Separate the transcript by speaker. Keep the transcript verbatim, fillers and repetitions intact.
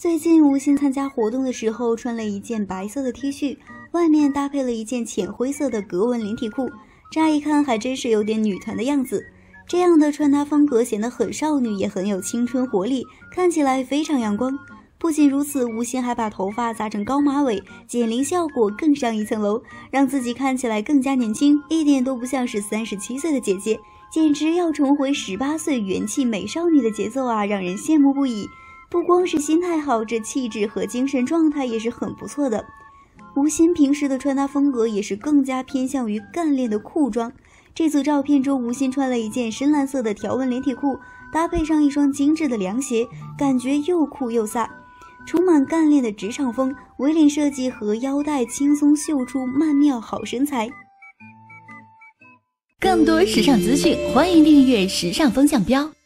Speaker 1: 最近吴昕参加活动的时候，穿了一件白色的 T 恤，外面搭配了一件浅灰色的格纹连体裤，乍一看还真是有点女团的样子。这样的穿搭风格显得很少女，也很有青春活力，看起来非常阳光。不仅如此，吴昕还把头发扎成高马尾，减龄效果更上一层楼，让自己看起来更加年轻，一点都不像是三十七岁的姐姐，简直要重回十八岁元气美少女的节奏啊，让人羡慕不已。不光是心态好，这气质和精神状态也是很不错的。吴昕平时的穿搭风格也是更加偏向于干练的酷装。这组照片中，吴昕穿了一件深蓝色的条纹连体裤，搭配上一双精致的凉鞋，感觉又酷又飒，充满干练的职场风，围领设计和腰带轻松秀出曼妙好身材。
Speaker 2: 更多时尚资讯，欢迎订阅时尚风向标。